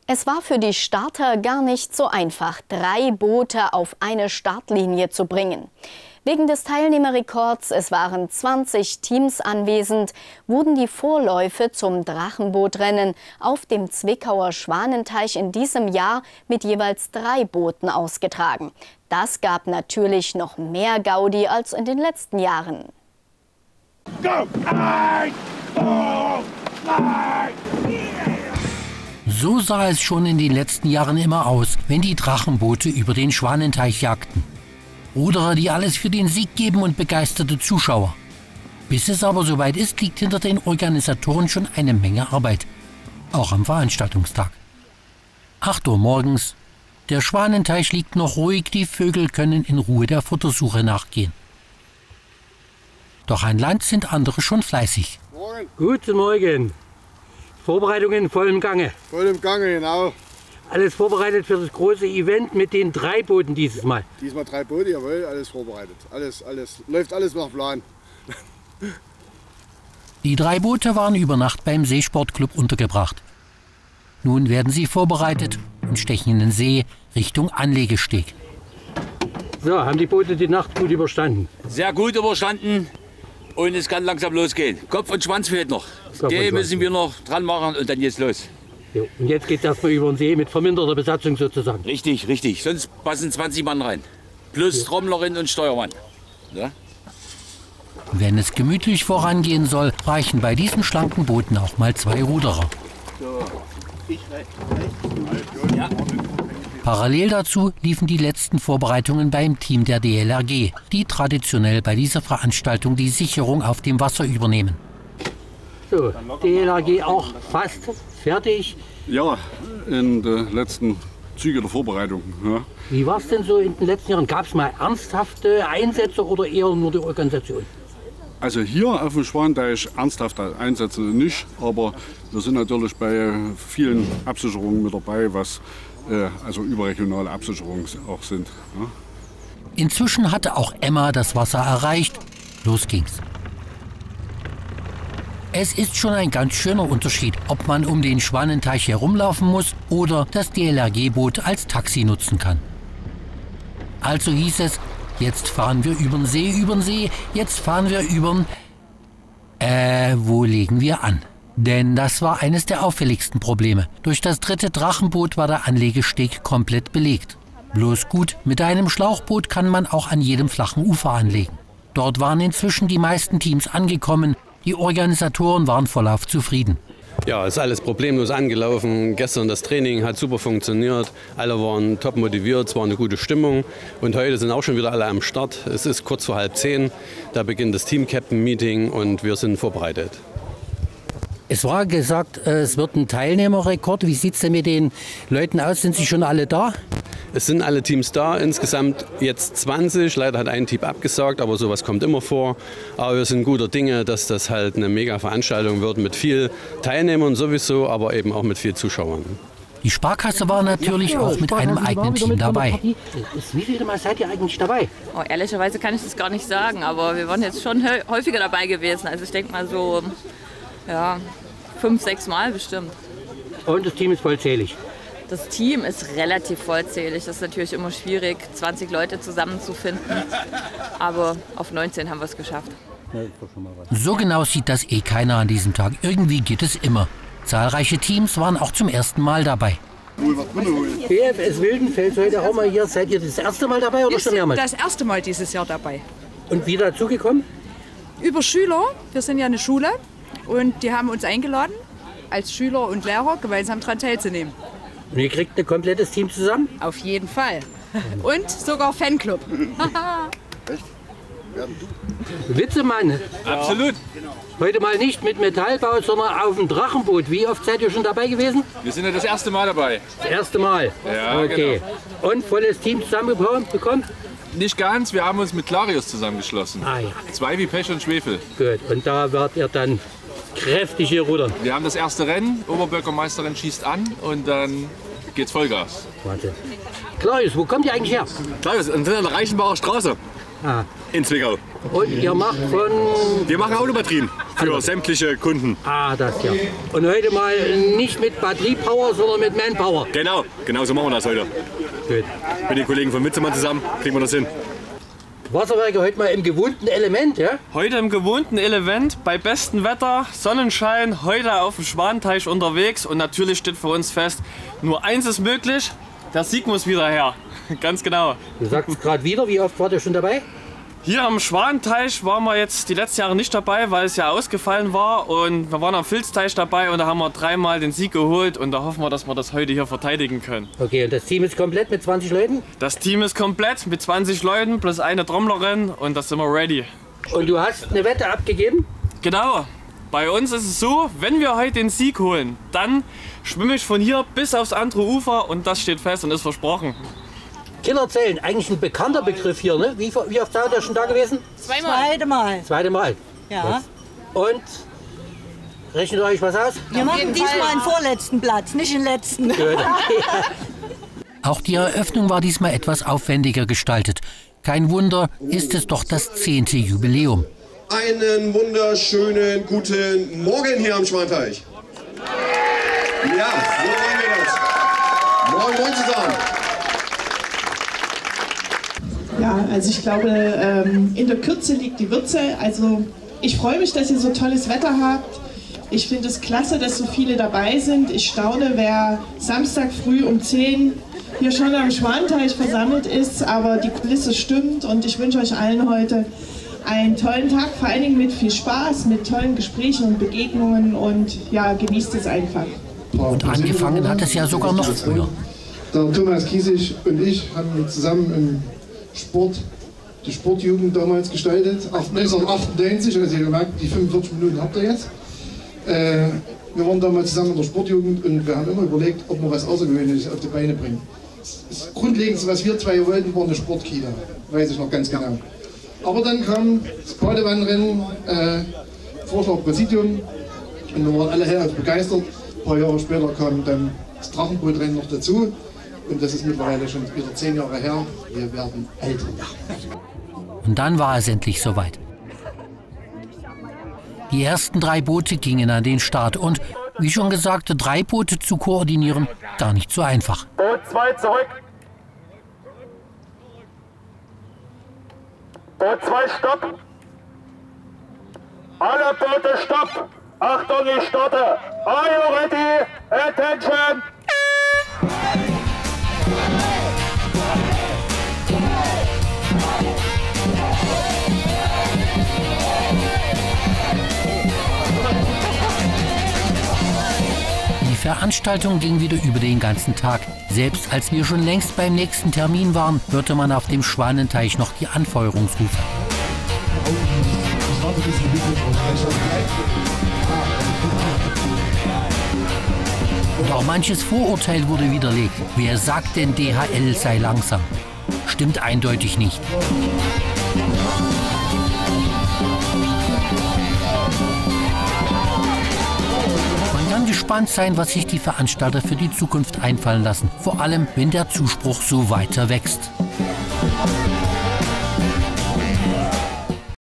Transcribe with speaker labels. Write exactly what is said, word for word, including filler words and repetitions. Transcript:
Speaker 1: Es war für die Starter gar nicht so einfach, drei Boote auf eine Startlinie zu bringen. Wegen des Teilnehmerrekords, es waren zwanzig Teams anwesend, wurden die Vorläufe zum Drachenbootrennen auf dem Zwickauer Schwanenteich in diesem Jahr mit jeweils drei Booten ausgetragen. Das gab natürlich noch mehr Gaudi als in den letzten Jahren.
Speaker 2: Go! Eins, zwei, drei,
Speaker 3: So sah es schon in den letzten Jahren immer aus, wenn die Drachenboote über den Schwanenteich jagten. Ruderer, die alles für den Sieg geben und begeisterte Zuschauer. Bis es aber soweit ist, liegt hinter den Organisatoren schon eine Menge Arbeit. Auch am Veranstaltungstag. acht Uhr morgens. Der Schwanenteich liegt noch ruhig, die Vögel können in Ruhe der Futtersuche nachgehen. Doch an Land sind andere schon fleißig.
Speaker 4: Morgen.
Speaker 5: Guten Morgen. Vorbereitungen voll im Gange.
Speaker 4: Voll im Gange, genau.
Speaker 5: Alles vorbereitet für das große Event mit den drei Booten dieses Mal.
Speaker 4: Diesmal drei Boote, jawohl, alles vorbereitet. Alles, alles, läuft alles nach Plan.
Speaker 3: Die drei Boote waren über Nacht beim Seesportclub untergebracht. Nun werden sie vorbereitet und stechen in den See Richtung Anlegesteg.
Speaker 5: So, haben die Boote die Nacht gut überstanden?
Speaker 6: Sehr gut überstanden und es kann langsam losgehen. Kopf und Schwanz fehlt noch. Den müssen wir noch dran machen und dann geht's los.
Speaker 5: Jo, und jetzt geht es erstmal über den See mit verminderter Besatzung sozusagen.
Speaker 6: Richtig, richtig. Sonst passen zwanzig Mann rein. Plus Trommlerin und Steuermann. Ja?
Speaker 3: Wenn es gemütlich vorangehen soll, reichen bei diesen schlanken Booten auch mal zwei Ruderer.
Speaker 6: So, ich rechts, rechts. Ja.
Speaker 3: Parallel dazu liefen die letzten Vorbereitungen beim Team der D L R G, die traditionell bei dieser Veranstaltung die Sicherung auf dem Wasser übernehmen.
Speaker 5: So, D L R G auch fast fertig.
Speaker 7: Ja, in den letzten Zügen der Vorbereitung. Ja.
Speaker 5: Wie war es denn so in den letzten Jahren? Gab es mal ernsthafte Einsätze oder eher nur die Organisation?
Speaker 7: Also hier auf dem Schwanenteich ernsthafte Einsätze nicht, aber wir sind natürlich bei vielen Absicherungen mit dabei, was äh, also überregionale Absicherungen auch sind. Ja.
Speaker 3: Inzwischen hatte auch Emma das Wasser erreicht. Los ging's. Es ist schon ein ganz schöner Unterschied, ob man um den Schwanenteich herumlaufen muss oder das D L R G-Boot als Taxi nutzen kann. Also hieß es, jetzt fahren wir übern See, übern See, jetzt fahren wir übern... Äh, wo legen wir an? Denn das war eines der auffälligsten Probleme. Durch das dritte Drachenboot war der Anlegesteg komplett belegt. Bloß gut, mit einem Schlauchboot kann man auch an jedem flachen Ufer anlegen. Dort waren inzwischen die meisten Teams angekommen. Die Organisatoren waren vollauf zufrieden.
Speaker 8: Ja, ist alles problemlos angelaufen. Gestern das Training hat super funktioniert. Alle waren top motiviert, es war eine gute Stimmung. Und heute sind auch schon wieder alle am Start. Es ist kurz vor halb zehn. Da beginnt das Team-Captain-Meeting und wir sind vorbereitet.
Speaker 3: Es war gesagt, es wird ein Teilnehmerrekord. Wie sieht es denn mit den Leuten aus? Sind sie schon alle da?
Speaker 8: Es sind alle Teams da, insgesamt jetzt zwanzig. Leider hat ein Team abgesagt, aber sowas kommt immer vor. Aber wir sind guter Dinge, dass das halt eine mega Veranstaltung wird mit viel Teilnehmern sowieso, aber eben auch mit viel Zuschauern.
Speaker 3: Die Sparkasse war natürlich ja, auch mit einem eigenen Team dabei.
Speaker 5: Wie viele Mal seid ihr eigentlich dabei?
Speaker 9: Oh, ehrlicherweise kann ich das gar nicht sagen, aber wir waren jetzt schon häufiger dabei gewesen. Also ich denke mal so ja, fünf, sechs Mal bestimmt.
Speaker 5: Und das Team ist vollzählig?
Speaker 9: Das Team ist relativ vollzählig. Das ist natürlich immer schwierig, zwanzig Leute zusammenzufinden. Aber auf neunzehn haben wir es geschafft.
Speaker 3: So genau sieht das eh keiner an diesem Tag. Irgendwie geht es immer. Zahlreiche Teams waren auch zum ersten Mal dabei.
Speaker 5: B F S Wildenfels, heute auch mal hier. Seid ihr das erste Mal dabei oder schon mehrmals?
Speaker 10: Das erste Mal dieses Jahr dabei.
Speaker 5: Und wie dazugekommen?
Speaker 10: Über Schüler. Wir sind ja eine Schule und die haben uns eingeladen, als Schüler und Lehrer gemeinsam daran teilzunehmen.
Speaker 5: Und ihr kriegt ein komplettes Team zusammen?
Speaker 10: Auf jeden Fall. Und sogar Fanclub.
Speaker 4: Echt?
Speaker 5: Witzemann.
Speaker 6: Absolut.
Speaker 5: Heute mal nicht mit Metallbau, sondern auf dem Drachenboot. Wie oft seid ihr schon dabei gewesen?
Speaker 11: Wir sind ja das erste Mal dabei.
Speaker 5: Das erste Mal?
Speaker 11: Ja,
Speaker 5: okay.
Speaker 11: Genau.
Speaker 5: Und volles Team zusammenbekommen?
Speaker 11: Nicht ganz, wir haben uns mit Clarius zusammengeschlossen.
Speaker 5: Ah, ja.
Speaker 11: Zwei wie Pech und Schwefel.
Speaker 5: Gut, und da werdet ihr dann kräftig hier rudern.
Speaker 11: Wir haben das erste Rennen, Oberbürgermeisterin schießt an und dann geht's Vollgas.
Speaker 5: Warte. Clarius, wo kommt ihr eigentlich her?
Speaker 12: Clarius, wir sind an der Reichenbacher Straße
Speaker 5: ah.
Speaker 12: in Zwickau.
Speaker 5: Und ihr macht von...
Speaker 12: Wir machen Autobatterien für also. sämtliche Kunden.
Speaker 5: Ah, das ja. Und heute mal nicht mit Batteriepower, sondern mit Manpower.
Speaker 12: Genau, genau so machen wir das heute.
Speaker 5: Gut.
Speaker 12: Mit den Kollegen von Mützemann zusammen kriegen wir das hin.
Speaker 5: Wasserwerke heute mal im gewohnten Element, ja?
Speaker 11: Heute im gewohnten Element, bei bestem Wetter, Sonnenschein, heute auf dem Schwanenteich unterwegs. Und natürlich steht für uns fest, nur eins ist möglich, der Sieg muss wieder her. Ganz genau.
Speaker 5: Du sagst es gerade wieder, wie oft wart ihr schon dabei?
Speaker 11: Hier am Schwanenteich waren wir jetzt die letzten Jahre nicht dabei, weil es ja ausgefallen war. Und wir waren am Filzteich dabei und da haben wir dreimal den Sieg geholt. Und da hoffen wir, dass wir das heute hier verteidigen können.
Speaker 5: Okay, und das Team ist komplett mit zwanzig Leuten?
Speaker 11: Das Team ist komplett mit zwanzig Leuten plus eine Trommlerin und da sind wir ready.
Speaker 5: Und du hast eine Wette abgegeben?
Speaker 11: Genau. Bei uns ist es so, wenn wir heute den Sieg holen, dann schwimme ich von hier bis aufs andere Ufer und das steht fest und ist versprochen.
Speaker 5: Killerzellen, eigentlich ein bekannter Begriff hier, ne? Wie, wie oft seid ihr schon da gewesen?
Speaker 13: Zweimal. Zweite Mal.
Speaker 5: Zweite Mal?
Speaker 13: Ja.
Speaker 5: Und? Rechnet euch was aus?
Speaker 13: Wir machen diesmal den vorletzten Platz, nicht den letzten.
Speaker 3: Auch die Eröffnung war diesmal etwas aufwendiger gestaltet. Kein Wunder, ist es doch das zehnte Jubiläum.
Speaker 14: Einen wunderschönen guten Morgen hier am Schwanenteich. Ja, so wollen wir das. Moin, moin zusammen.
Speaker 15: Ja, also ich glaube, ähm, in der Kürze liegt die Würze. Also ich freue mich, dass ihr so tolles Wetter habt. Ich finde es klasse, dass so viele dabei sind. Ich staune, wer Samstag früh um zehn hier schon am Schwanenteich versammelt ist. Aber die Kulisse stimmt und ich wünsche euch allen heute einen tollen Tag, vor allen Dingen mit viel Spaß, mit tollen Gesprächen und Begegnungen und ja, genießt es einfach.
Speaker 3: Und angefangen hat es ja sogar noch früher.
Speaker 16: Der Thomas Kiesig und ich haben zusammen im Sport, die Sportjugend damals gestaltet, neunzehnhundertachtundneunzig, also ihr merkt, die fünfundvierzig Minuten habt ihr jetzt. Äh, wir waren damals zusammen in der Sportjugend und wir haben immer überlegt, ob wir was Außergewöhnliches auf die Beine bringen. Das Grundlegendste, was wir zwei wollten, war eine Sportkita, weiß ich noch ganz genau. Aber dann kam das Badewannenrennen, äh, Vorschlag Präsidium und wir waren alle hellauf begeistert. Ein paar Jahre später kam dann das Drachenbootrennen noch dazu. Und das ist mittlerweile schon wieder zehn Jahre her. Wir werden älter.
Speaker 3: Und dann war es endlich soweit. Die ersten drei Boote gingen an den Start. Und wie schon gesagt, drei Boote zu koordinieren, gar nicht so einfach.
Speaker 2: Boot zwei zurück. Boot zwei stopp. Alle Boote stopp. Achtung, ich starte. Are you ready? Attention.
Speaker 3: Die Veranstaltung ging wieder über den ganzen Tag. Selbst als wir schon längst beim nächsten Termin waren, hörte man auf dem Schwanenteich noch die Anfeuerungsrufe. Und auch manches Vorurteil wurde widerlegt. Wer sagt denn, D H L sei langsam? Stimmt eindeutig nicht. Man kann gespannt sein, was sich die Veranstalter für die Zukunft einfallen lassen. Vor allem, wenn der Zuspruch so weiter wächst.